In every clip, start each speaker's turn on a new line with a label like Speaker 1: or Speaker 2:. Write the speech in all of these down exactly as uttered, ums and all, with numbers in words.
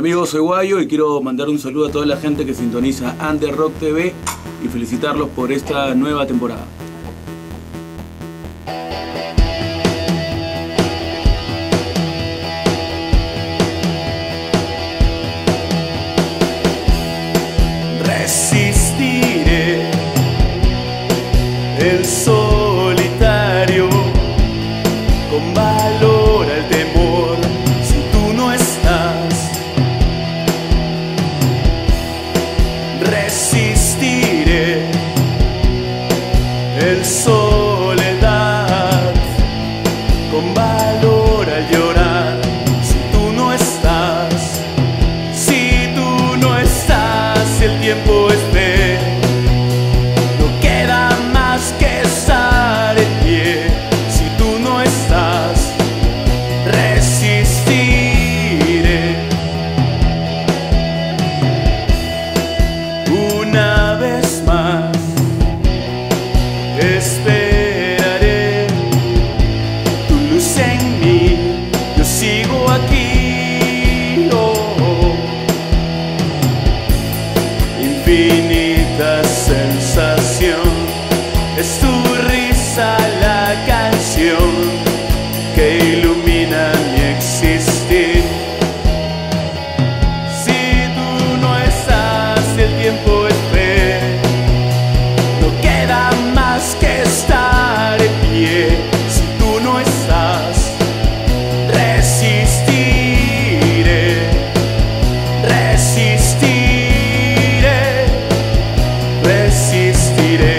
Speaker 1: amigos, soy Guayo y quiero mandar un saludo a toda la gente que sintoniza Under Rock T V y felicitarlos por esta nueva temporada.
Speaker 2: Resistiré el solitario con valor al temor si tú no estás. Resistiré el soledad con valor al llorar si tú no estás. Si tú no estás, el tiempo es fe. No queda más que estar en pie. Si tú no estás, resistiré. Una vez más esperaré tu luz en mí. Yo sigo aquí. Oh, oh. Infinita sensación, es tu risa la canción que ilumina mi existir. Si tú no estás, el tiempo es fe. No queda más que estar en pie. Si tú no estás, resistiré, resistiré, resistiré.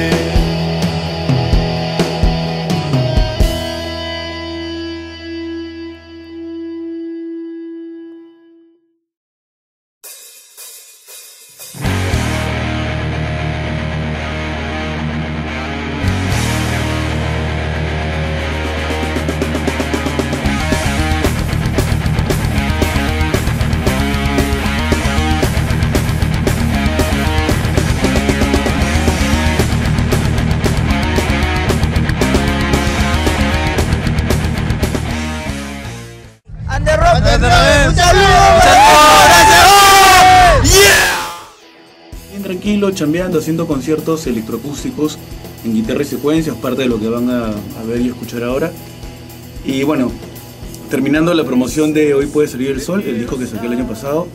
Speaker 3: Under Rock T V,
Speaker 4: ¡Un saludo!
Speaker 1: Bien tranquilo, chambeando, haciendo conciertos electroacústicos en guitarra y secuencias, parte de lo que van a, a ver y escuchar ahora. Y bueno, terminando la promoción de Hoy Puede Salir el Sol, el disco que saqué el año pasado,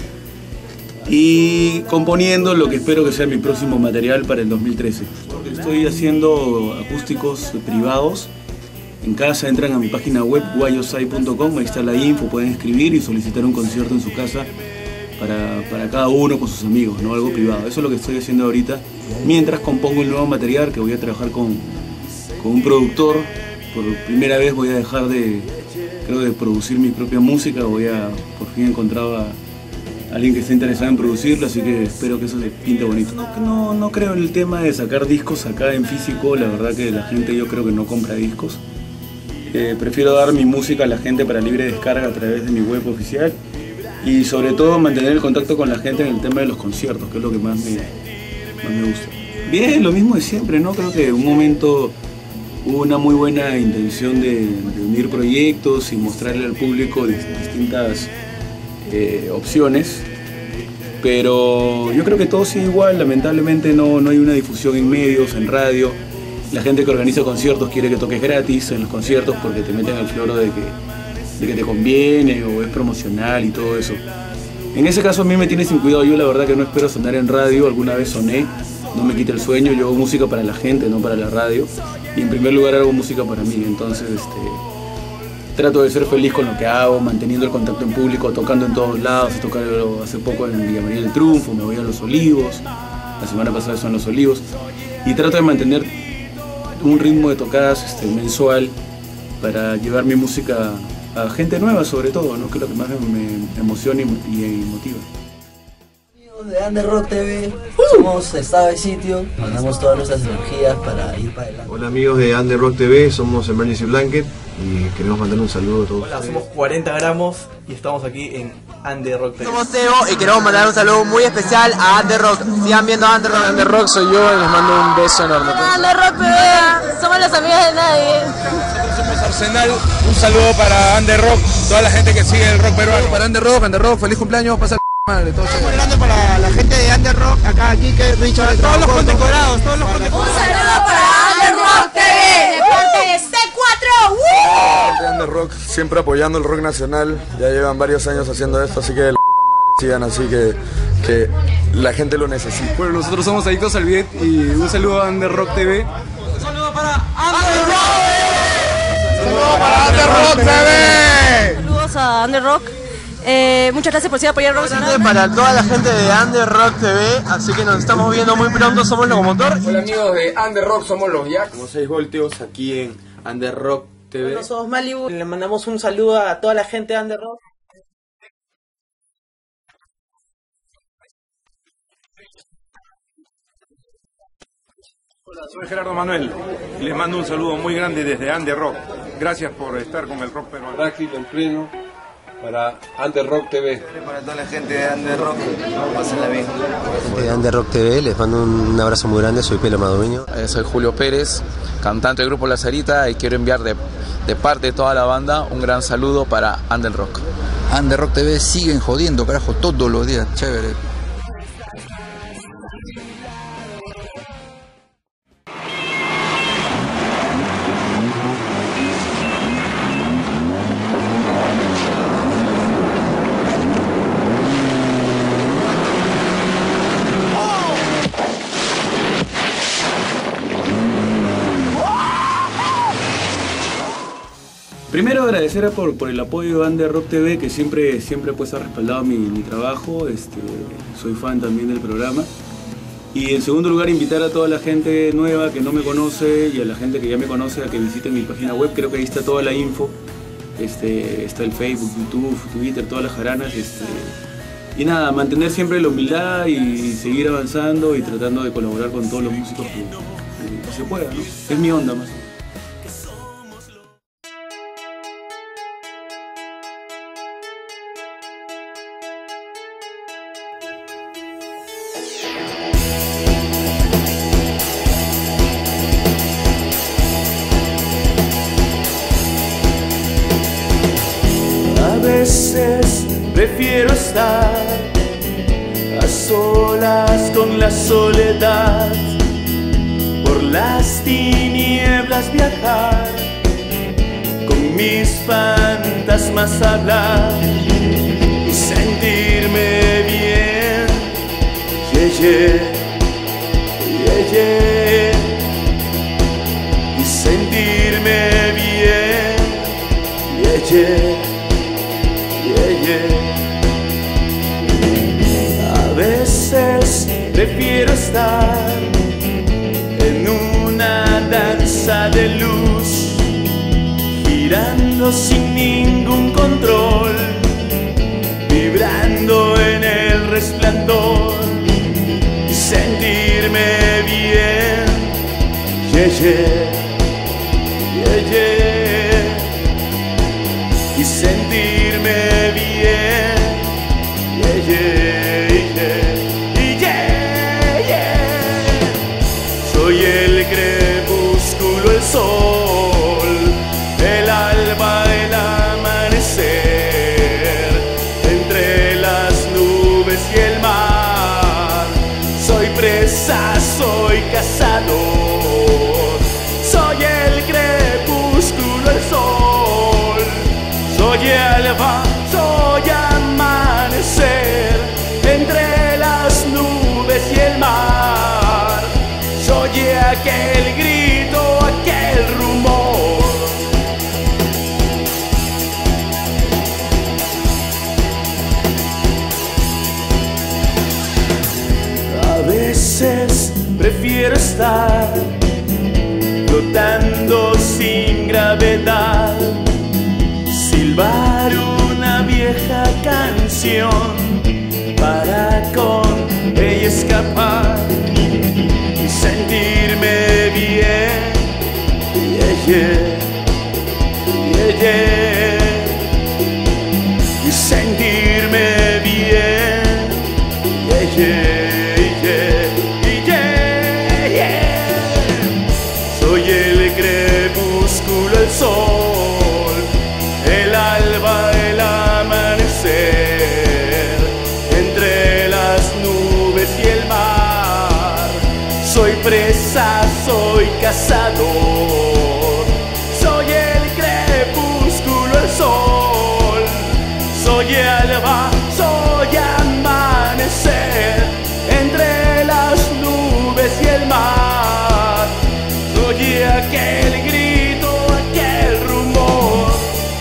Speaker 1: y componiendo lo que espero que sea mi próximo material para el dos mil trece. Estoy haciendo acústicos privados. En casa entran a mi página web guayosai punto com, ahí está la info, pueden escribir y solicitar un concierto en su casa para, para cada uno con sus amigos, ¿no? Algo privado. Eso es lo que estoy haciendo ahorita, mientras compongo el nuevo material, que voy a trabajar con, con un productor. Por primera vez voy a dejar de, creo, de producir mi propia música. Voy a, por fin he encontrado a alguien que esté interesado en producirla, así que espero que eso se pinte bonito. No, no, no creo en el tema de sacar discos acá en físico, la verdad que la gente yo creo que no compra discos. Eh, prefiero dar mi música a la gente para libre descarga a través de mi web oficial y sobre todo mantener el contacto con la gente en el tema de los conciertos, que es lo que más me, más me gusta. Bien, lo mismo de siempre, ¿no? Creo que en un momento hubo una muy buena intención de, de unir proyectos y mostrarle al público distintas eh, opciones, pero yo creo que todo sigue igual. Lamentablemente no, no hay una difusión en medios, en radio. La gente que organiza conciertos quiere que toques gratis en los conciertos porque te meten al floro de que, de que te conviene o es promocional y todo eso. En ese caso a mí me tiene sin cuidado. Yo la verdad que no espero sonar en radio. Alguna vez soné, no me quita el sueño. Yo hago música para la gente, no para la radio. Y en primer lugar hago música para mí. Entonces este, trato de ser feliz con lo que hago, manteniendo el contacto en público, tocando en todos lados. He tocado hace poco en Villa María del Triunfo, me voy a Los Olivos. La semana pasada son Los Olivos. Y trato de mantener un ritmo de tocadas este, mensual para llevar mi música a gente nueva, sobre todo, ¿no? Que es lo que más me, me emociona y, y motiva.
Speaker 3: Amigos de Under Rock T V, somos Estado de Sitio, mandamos todas nuestras energías para ir para adelante.
Speaker 4: Hola amigos de Under Rock T V, somos Emergency Blanket y queremos mandar un saludo a todos.
Speaker 5: Hola, somos cuarenta gramos y estamos aquí en Under Rock T V.
Speaker 6: Somos Teo y queremos mandar un saludo muy especial a Under Rock. Sigan viendo Under Rock.
Speaker 7: Under Rock soy yo y les mando un beso enorme.
Speaker 8: Under Rock T V, somos los amigos de nadie.
Speaker 7: Somos Arsenal, un saludo para Under Rock, toda la gente que sigue el rock peruano.
Speaker 8: Para Under Rock, Under Rock, feliz cumpleaños, pasa madre, todo
Speaker 6: muy grande para la gente de Under Rock, acá aquí que Richard,
Speaker 7: todos los condecorados, todos los condecorados.
Speaker 9: Un saludo para Under Rock T V, de parte de C cuatro. ¡Woo!
Speaker 10: Under Rock, siempre apoyando el rock nacional, ya llevan varios años haciendo esto, así que la puta madre sigan así que, que la gente lo necesita.
Speaker 11: Bueno, nosotros somos Adictos al Beat y un saludo a Under Rock T V.
Speaker 7: Un saludo para Under Rock.
Speaker 8: Un saludo para Under Rock T V.
Speaker 9: Saludos a Under Rock. Eh, muchas gracias por seguir apoyando el rock nacional.
Speaker 6: para toda la gente de Under Rock T V, así que nos estamos viendo muy pronto, somos Locomotor.
Speaker 11: Hola amigos de Under Rock, somos los Jack.
Speaker 10: Como seis voltios aquí en Under Rock T V.
Speaker 3: Nosotros somos Malibu, le mandamos un saludo a toda la gente de Under Rock.
Speaker 7: Hola, soy Gerardo Manuel y les mando un saludo muy grande desde Under Rock. Gracias por estar con el rock peruano.
Speaker 11: Frágil en pleno para Under Rock T V.
Speaker 4: Para toda la gente de Under Rock, pásenla bien.
Speaker 6: De Under Rock T V, les mando un abrazo muy grande, soy Pelo Madueño.
Speaker 12: Eh, soy Julio Pérez, cantante del grupo La Sarita, y quiero enviar de, de parte de toda la banda un gran saludo para Under Rock.
Speaker 8: Under Rock T V siguen jodiendo, carajo, todos los días, chévere.
Speaker 1: Primero agradecer a por, por el apoyo de Under Rock T V, que siempre, siempre pues ha respaldado mi, mi trabajo. Este, soy fan también del programa. Y en segundo lugar, invitar a toda la gente nueva que no me conoce y a la gente que ya me conoce a que visiten mi página web. Creo que ahí está toda la info. Este, está el Facebook, YouTube, Twitter, todas las jaranas. Este, y nada, mantener siempre la humildad y seguir avanzando y tratando de colaborar con todos los músicos que, que, que se pueda, ¿no? Es mi onda más.
Speaker 2: A veces prefiero estar a solas con la soledad, por las tinieblas viajar, con mis fantasmas hablar y sentirme bien. Yeah, yeah, yeah, yeah. Y sentirme bien. Yeah, yeah. Yeah, yeah. A veces prefiero estar en una danza de luz, girando sin ningún control, vibrando en el resplandor y sentirme bien. Yeah, yeah. Yeah, yeah. Y sentirme bien. Yeah, yeah, yeah, yeah, yeah. Soy el crepúsculo, el sol, el alba, el amanecer, entre las nubes y el mar. Soy presa, soy cazador. Soy el crepúsculo, el sol, soy alba, soy amanecer, entre las nubes y el mar. Soy aquel grito, aquel rumor. A veces prefiero estar flotando sin gravedad, silbar una vieja canción para con ella escapar y sentirme bien. Yeah, yeah, yeah, yeah. Y sentirme bien. Yeah, yeah, yeah, yeah, yeah. Soy el crepúsculo, el sol, cazador. Soy el crepúsculo, el sol. Soy alba, soy amanecer. Entre las nubes y el mar. Soy aquel grito, aquel rumor.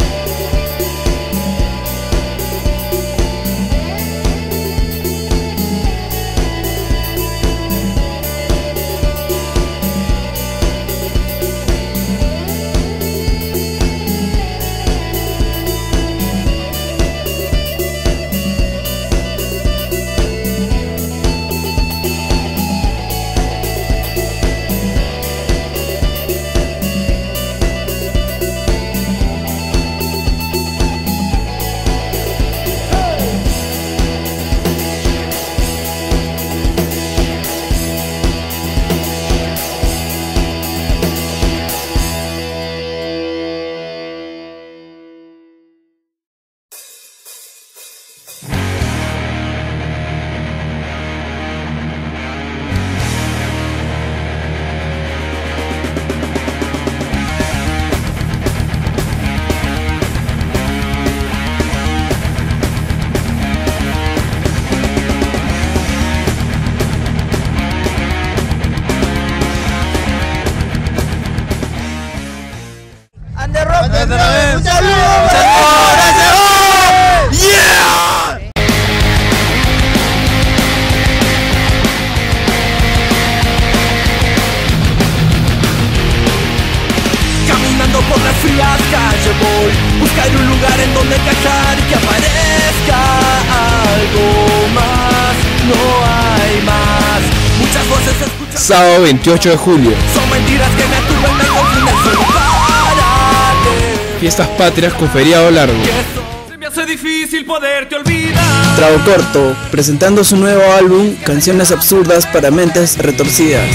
Speaker 2: Caminando por las frías calles voy, buscar un lugar en donde encajar y que aparezca algo más. No hay más, muchas voces se escuchan.
Speaker 6: Sábado veintiocho de julio.
Speaker 2: Son mentiras que me turban, me confunden, solo párate.
Speaker 6: Fiestas patrias con feriado largo.
Speaker 2: Se me hace difícil poderte olvidar.
Speaker 13: Trago Corto, presentando su nuevo álbum Canciones absurdas para mentes retorcidas.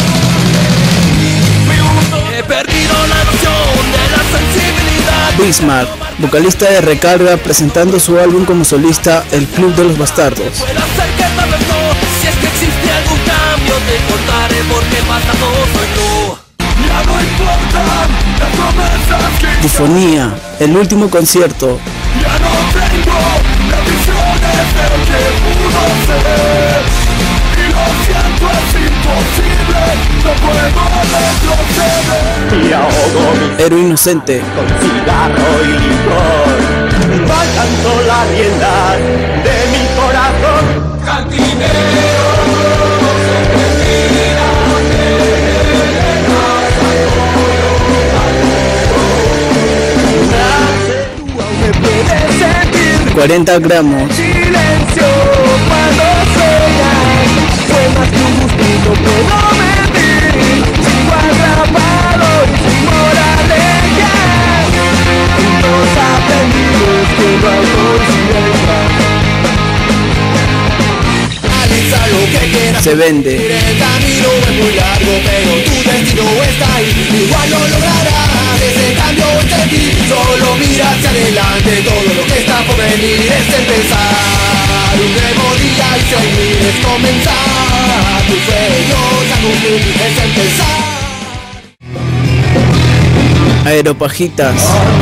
Speaker 2: He perdido la noción de la sensibilidad.
Speaker 13: Bismarck, vocalista de Recarga, presentando su álbum como solista El Club de los Bastardos.
Speaker 2: Puedo hacer que tal vez no, si es que existe algún cambio, te contaré por qué bastardo soy yo. Ya no importan las promesas que
Speaker 13: Bufonía, el último concierto.
Speaker 2: ya no tengo las visiones de lo que pudo ser. Y lo siento, es imposible, no puedo retroceder. Y ahogo mi
Speaker 13: Héroe Inocente,
Speaker 2: con cigarro y licor. Faltando la rienda de mi corazón. Cantinero,
Speaker 13: cuarenta gramos.
Speaker 2: silencio cuando sueñas, fue más que un gustito, puedo mentir. Sigo atrapado y sin moraleja. Los aprendidos que no hay conciencia. Analiza lo que quieras.
Speaker 13: Se vende.
Speaker 2: El camino es muy largo, pero tu destino está ahí. Igual lo lograrás, ese cambio entre ti. Solo mira hacia adelante, todo lo que está por venir es empezar. Un nuevo día y seguir es comenzar. Tus sueños a cumplir es empezar.
Speaker 13: Aeropajitas.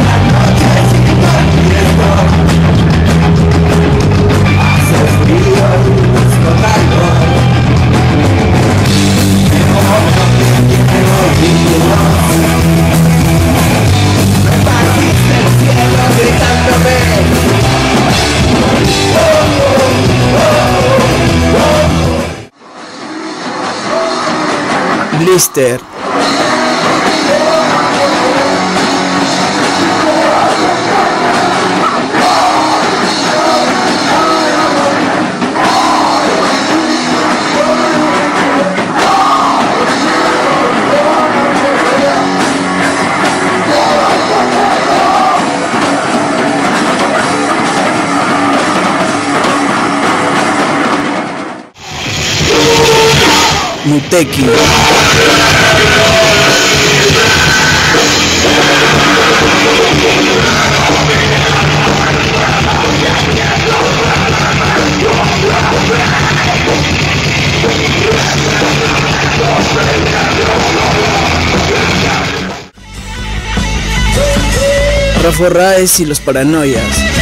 Speaker 13: Blister. Muteki. Rafa Raez y los Paranoias.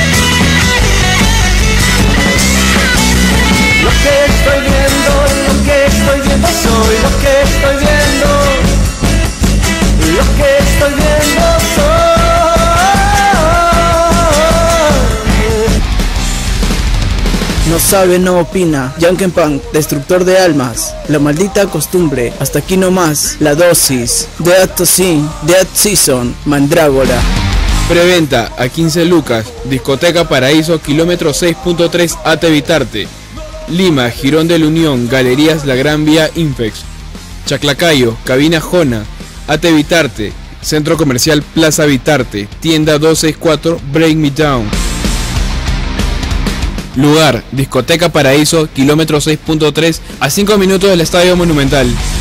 Speaker 2: Lo que estoy viendo, lo que estoy viendo soy, lo que estoy viendo, lo que estoy viendo soy.
Speaker 13: No sabe, no opina. Jankenpunk, destructor de almas. La maldita costumbre. Hasta aquí nomás. La dosis. Dead Tosin. Dead Season. Mandrágora.
Speaker 14: Preventa a quince lucas. Discoteca Paraíso, kilómetro seis punto tres A T Vitarte. Lima, Girón de la Unión, Galerías La Gran Vía Infex. Chaclacayo, Cabina Jona, A T Vitarte. Centro Comercial Plaza Vitarte. Tienda doscientos sesenta y cuatro, Break Me Down. Lugar, Discoteca Paraíso, kilómetro seis punto tres, a cinco minutos del Estadio Monumental.